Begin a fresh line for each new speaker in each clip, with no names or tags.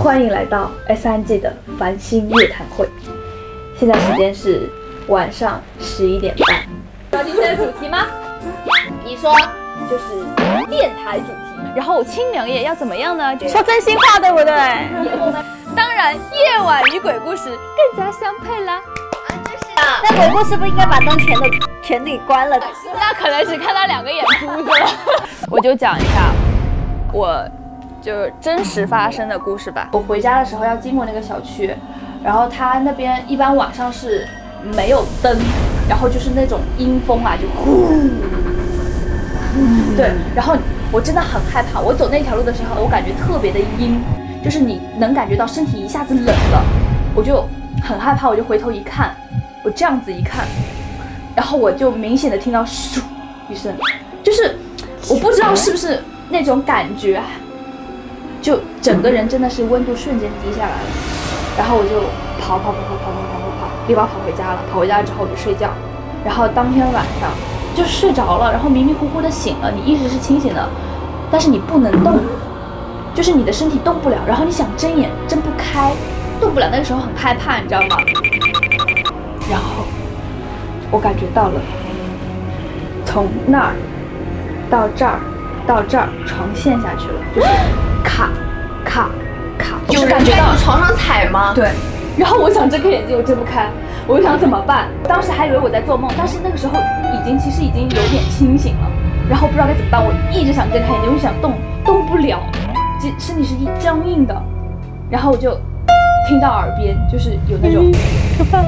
欢迎来到 S3G 的繁星夜谈会。现在时间是晚上11点半。知道今天的主题吗？
你说，
就是电台主题。
然后清明夜要怎么样呢？就说真心话，对不对？
以后呢，
当然，夜晚与鬼故事更加相配啦。
那鬼故事不应该把灯全给关了？
那可能只看到2个眼珠子了。我就讲一下，我就真实发生的故事吧。
我回家的时候要经过那个小区，然后它那边一般晚上是没有灯，然后就是那种阴风啊，就呼，对，然后我真的很害怕。我走那条路的时候，我感觉特别的阴，就是你能感觉到身体一下子冷了，我就很害怕，我就回头一看，我这样子一看，然后我就明显的听到咻一声，就是我不知道是不是那种感觉，就整个人真的是温度瞬间低下来了，然后我就跑，立马跑回家了。跑回家之后我就睡觉，然后当天晚上就睡着了，然后迷迷糊糊的醒了，你意识是清醒的，但是你不能动，就是你的身体动不了，然后你想睁眼睁不开，动不了，那个时候很害怕，你知道吗？然后我感觉到了，从那儿到这儿到这儿床陷下去了，就是咔咔咔，
有人在你床上踩吗？
对。然后我想睁开眼睛，我睁不开，我就想怎么办？当时还以为我在做梦，但是那个时候其实已经有点清醒了，然后不知道该怎么办，我一直想睁开眼睛，我想动不了，身体是一僵硬的，然后我就听到耳边就是有那种可怕，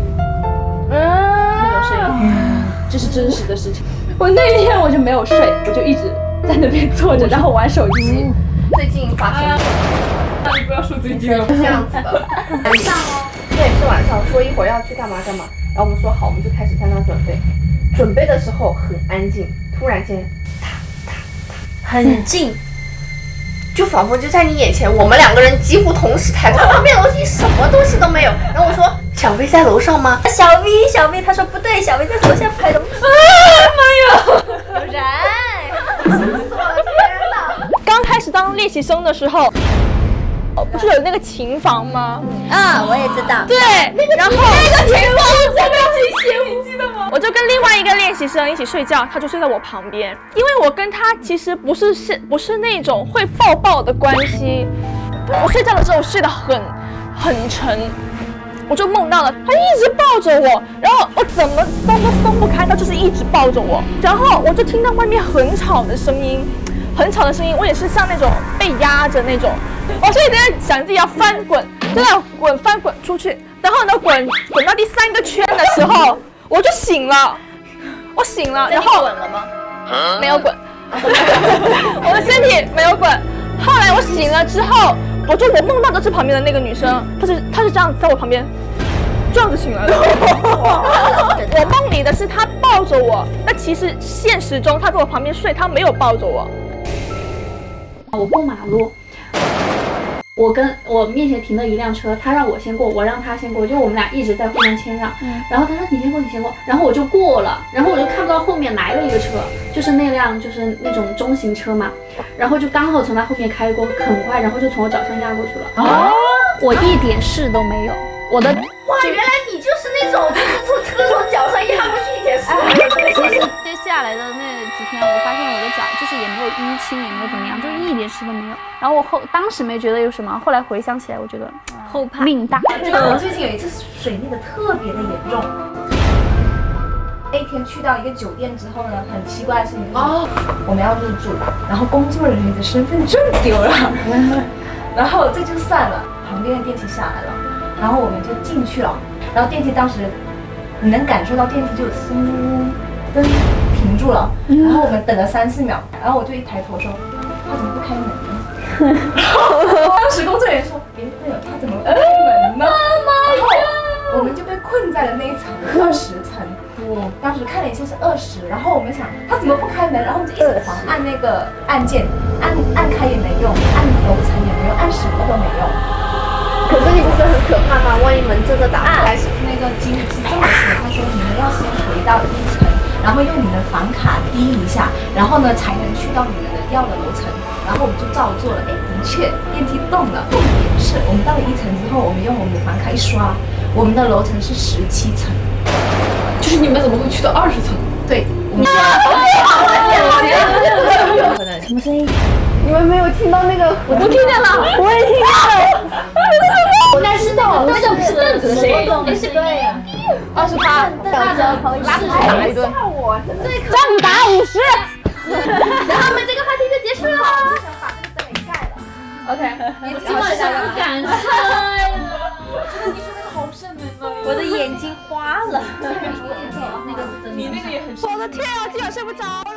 那种声音，这是真实的事情。我那天我就没有睡，我就一直在那边坐着，然后玩手机。
最近发生的。
你不要说最近了，
是这样子的。晚上哦，对，是晚上，说一会儿要去干嘛干嘛，然后我们说好，我们就开始在那准备。准备的时候很安静，突然间，很近，就仿佛就在你眼前。我们2个人几乎同时抬头，旁边楼梯什么东西都没有。然后我说：“小薇在楼上吗？”小薇，他说不对，小薇在楼下拍东西。妈呀，有人！我的天哪！
刚开始当练习生的时候。不是有那个琴房吗？
啊，我也知道。
对，然后
那个琴房我真的记起，你记得吗？
我就跟另外一个练习生一起睡觉，他就睡在我旁边，因为我跟他其实不是那种会抱的关系。我睡觉的时候睡得很沉，我就梦到了他一直抱着我，然后我怎么松都松不开，他就是一直抱着我，然后我就听到外面很吵的声音，我也是像那种被压着那种。我所以在想自己要翻滚，就要翻滚出去，然后呢滚到第3个圈的时候，我就醒了，然后
滚了吗？
没有滚，我的身体没有滚。后来我醒了之后，我梦到的是旁边的那个女生，她是这样在我旁边，这样子醒来的。我梦里的是她抱着我，那其实现实中她在我旁边睡，她没有抱着我。
我过马路。我面前停了一辆车，他让我先过，我让他先过，就我们俩一直在互相谦让。然后他说你先过，然后我就过了，然后我就看不到后面来了一个车，就是那辆就是那种中型车嘛，然后就刚好从他后面开过，很快，然后就从我脚上压过去了。我一点事都没有，我的
哇，原来你就是那种就是从脚上压过去一点事没有。
其实接下来的那几天，我发现我的脚就是也没有淤青，也没有怎么样，就是一点事都没有。然后当时没觉得有什么，后来回想起来，我觉得后怕命大。
我最近有一次水逆的特别的严重。那天去到一个酒店之后呢，很奇怪的事情就是我们要入住，然后工作人员的身份证丢了，然后这就算了，旁边的电梯下来了，然后我们就进去了，然后电梯当时你能感受到电梯就嗖灯停住了，然后我们等了3、4秒，然后我就一抬头说他怎么不开门呢？当时工作人员说对了，他怎么不开门呢？然后我们就被困在了那一层20层。当时看了一下是20，然后我们想他怎么不开门，然后我们就一直狂按那个按键，按开也没用，按楼层也没用，按什么都没用。可是你不觉得很可怕吗？万一门真的打开，那个经理是这么说，他说你们要先回到1层，然后用你的房卡滴一下，然后呢才能去到你们的第2个楼层。然后我们就照做了，哎，的确电梯动了。重点是我们到了1层之后，我们用我们的房卡一刷，我们的楼层是17层。
就是你们怎么会去到20层？
对，我们可能什么声音？
你们没有听到那个？
我听见了，
我也听到了。
但是那个不是凳子的声音，那是
对
28，拉出来一顿，
正打50。
然后我们这个话题就结束了。
就想把这个灯给盖了。
OK，
今晚上不敢睡了。
你说那个好瘆人啊！
我的眼睛花了。
你那个也很
我的天啊，今晚睡不着了。